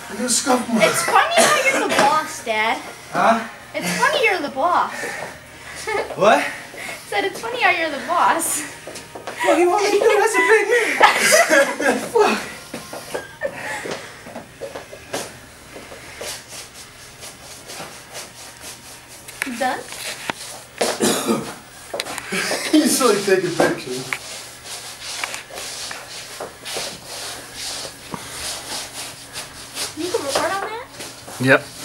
It's funny how you're the boss, Dad. Huh? It's funny you're the boss. What? Said it's funny how you're the boss. What do you want me to do? That's a big man. Fuck. You done? He's really taking pictures. You can record on that? Yep.